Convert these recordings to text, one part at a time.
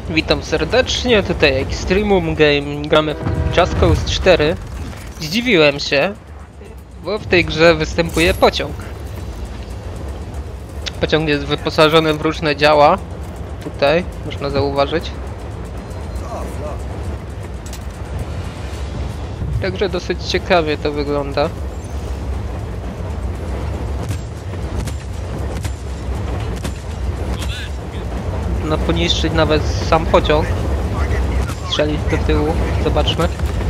Witam serdecznie, tutaj Extremum Game, gramy w Just Cause 4. Zdziwiłem się, bo w tej grze występuje pociąg. Pociąg jest wyposażony w różne działa, tutaj można zauważyć. Także dosyć ciekawie to wygląda. No poniszczyć nawet sam pociąg. Strzelić do tyłu, zobaczmy.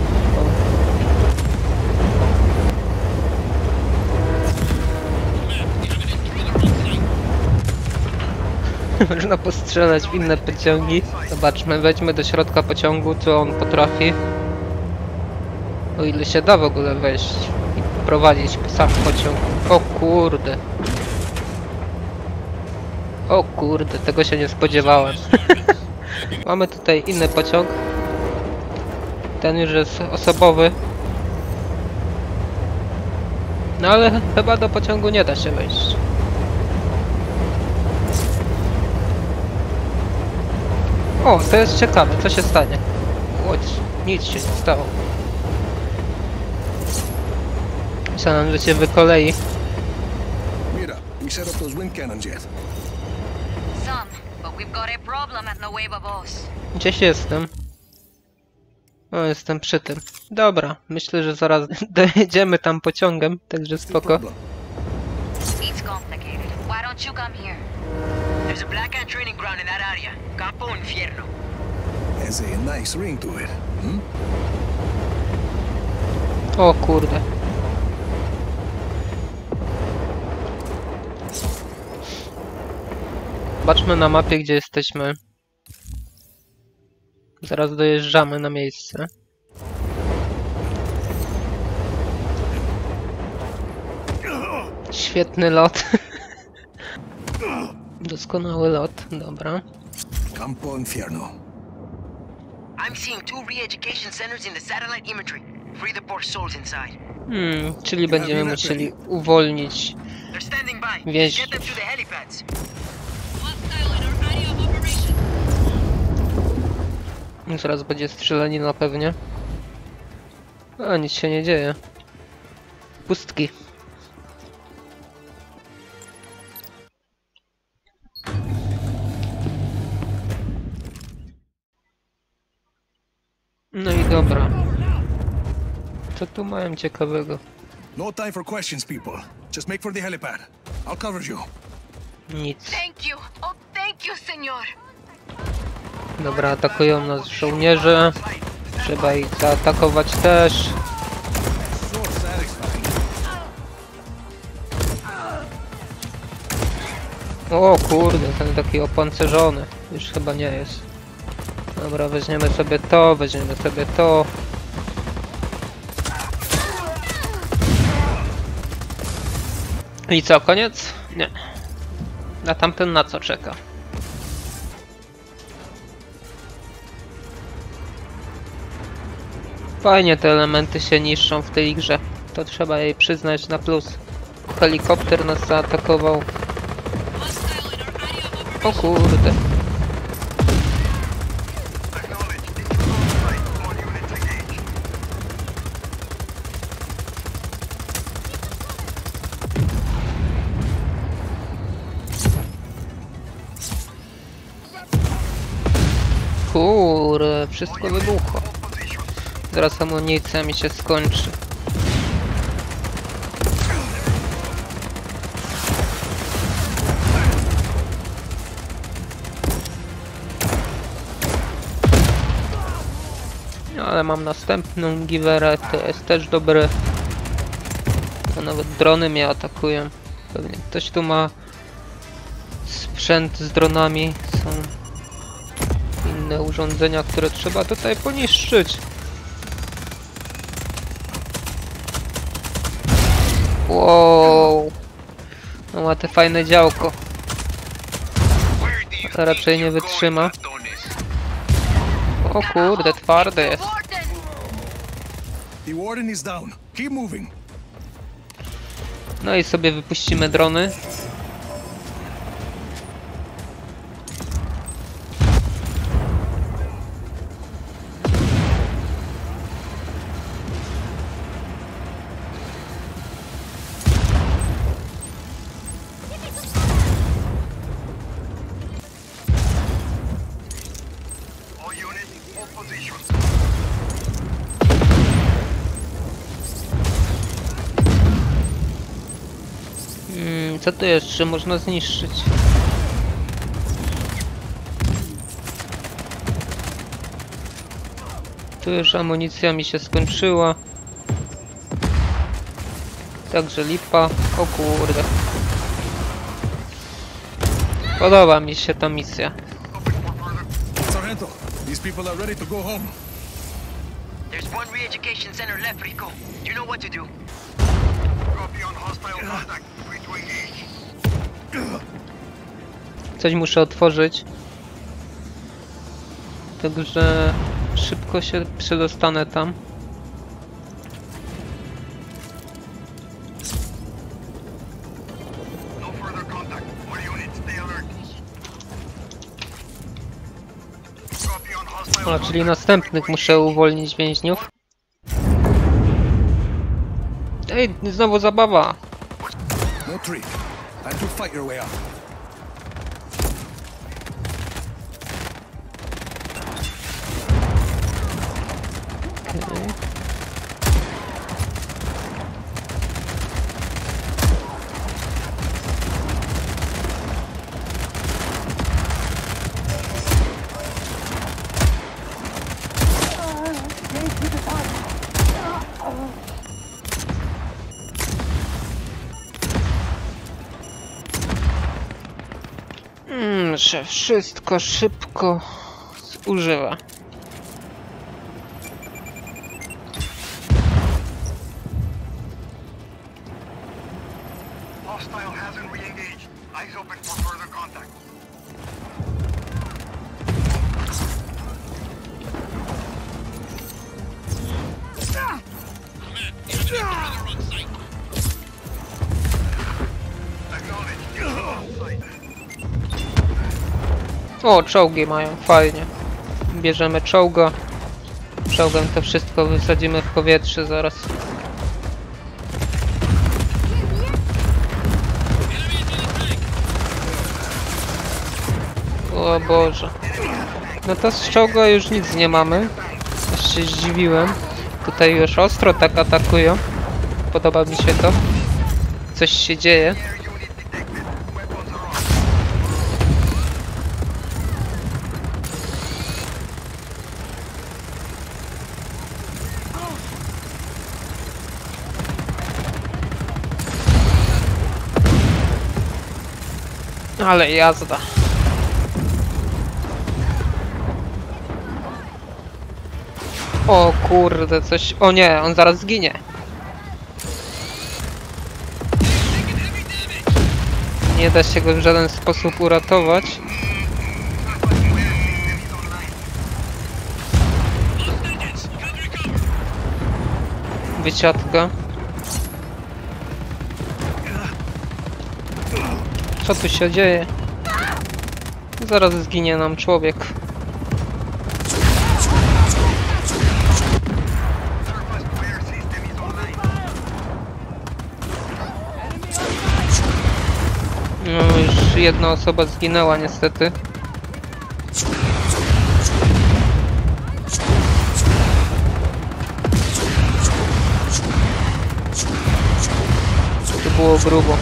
Można postrzelać w inne pociągi. Zobaczmy, wejdźmy do środka pociągu, co on potrafi. O ile się da w ogóle wejść i prowadzić sam pociąg. O kurde. O kurde, tego się nie spodziewałem. Mamy tutaj inny pociąg. Ten już jest osobowy. No ale chyba do pociągu nie da się wejść. O, to jest ciekawe, co się stanie. Chodź, nic się nie stało. Myślałem, że się wykolei. Mira, we set up those wind cannons yet? Some, but we've got a problem at Nueva Boss. Gdzieś jestem. O, jestem przy tym. Dobra, myślę, że zaraz dojedziemy tam pociągiem, także spoko. It's complicated. Why don't you come here? There's a Black Ant training ground in that area. Campo Infierno. Has a nice ring to it, hmm? O kurde. Zobaczmy na mapie, gdzie jesteśmy. Zaraz dojeżdżamy na miejsce. Świetny lot. Doskonały lot, dobra. Campo Infierno. I'm seeing 2 re-education centers in the satellite imagery. Free the poor souls inside. Czyli będziemy musieli uwolnić They're standing by. Wieś. Get them to the helipads. Zaraz będzie strzelanina pewnie. A nic się nie dzieje. Pustki. No i dobra. Co tu mają ciekawego? No time for questions, people. Just make for the helipad. I'll cover you. Nic. Thank you. Oh, thank you, senor. Dobra, atakują nas żołnierze. Trzeba ich zaatakować też. So satisfying. O kurde, ten taki opancerzony. Już chyba nie jest. Dobra, weźmiemy sobie to, weźmiemy sobie to. I co, koniec? Nie. A tamten na co czeka? Fajnie te elementy się niszczą w tej grze. To trzeba jej przyznać na plus. Helikopter nas zaatakował. O kurde. Kurde, wszystko wybuchło. Zaraz amunicja mi się skończy. Ale mam następną giwerę, to jest też dobre. To nawet drony mnie atakują. Pewnie ktoś tu ma sprzęt z dronami. Są inne urządzenia, które trzeba tutaj poniszczyć. Wow. No ma te fajne działko. To raczej nie wytrzyma. O kurde, twarde jest. Warden! The warden is down. Keep moving. No i sobie wypuścimy drony. Co tu jeszcze można zniszczyć? Tu już amunicja mi się skończyła. Także lipa. O kurde. Podoba mi się ta misja. Sargento, these people are ready to go home. There's one re-education center left, Rico. You know what to do. Copy on hostile contact. Free to engage. Coś muszę otworzyć. Także szybko się przedostanę tam. No further contact. All units, stay alert. Copy on hostile A, czyli następnych muszę uwolnić więźniów. Ej, znowu zabawa. No trick. Time to fight your way out. Okej. Że wszystko szybko zużywa. Hostile hasn't re-engaged. Eyes open for further contact. O, czołgi mają, fajnie. Bierzemy czołga. Czołgiem to wszystko wysadzimy w powietrze zaraz. O Boże. No to z czołga już nic nie mamy. Aż się zdziwiłem. Tutaj już ostro tak atakują. Podoba mi się to. Coś się dzieje. Ale jazda. O kurde, coś... O nie, on zaraz zginie. Nie da się go w żaden sposób uratować. Wysiadka. Co tu się dzieje? Zaraz zginie nam człowiek. No już jedna osoba zginęła niestety. To było grubo.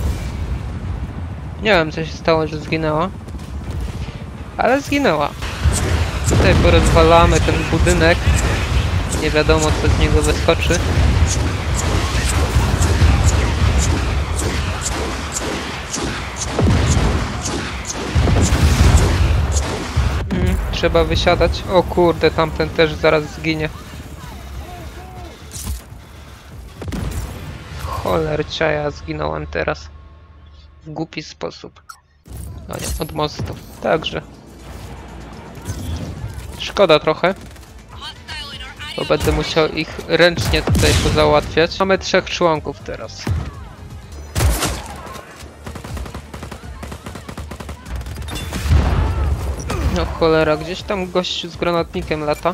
Nie wiem co się stało, że zginęła. Ale zginęła. Tutaj porozwalamy ten budynek. Nie wiadomo co z niego wyskoczy. Trzeba wysiadać. O kurde, tamten też zaraz zginie. Cholercia, ja zginąłem teraz. W głupi sposób. No nie, od mostu. Także. Szkoda trochę. Bo będę musiał ich ręcznie tutaj pozałatwiać. Mamy 3 członków teraz. No cholera, gdzieś tam gość z granatnikiem lata.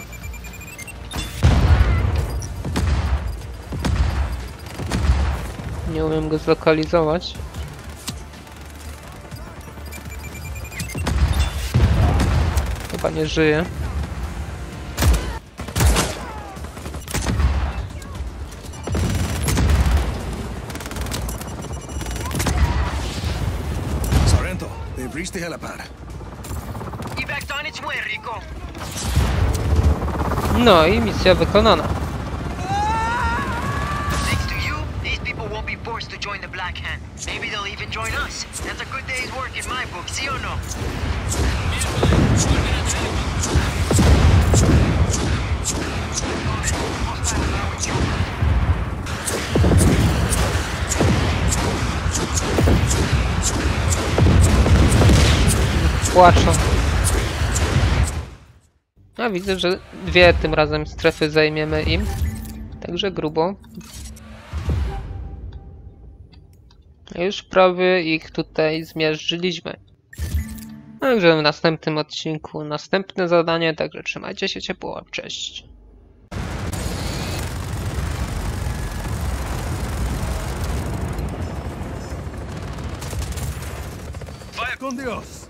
Nie umiem go zlokalizować. Chyba nie żyje. Reach the helipad. Evac's on its way, Rico. No i misja wykonana. Thanks to you, these people won't be forced to join the Black Hand. Maybe they'll even join us. That's a good day's work in my book, see or no? Płaczą. A widzę, że 2 tym razem strefy zajmiemy im. Także grubo. Już prawie ich tutaj zmiażdżyliśmy. Także w następnym odcinku następne zadanie, także trzymajcie się ciepło. Cześć. Con Dios.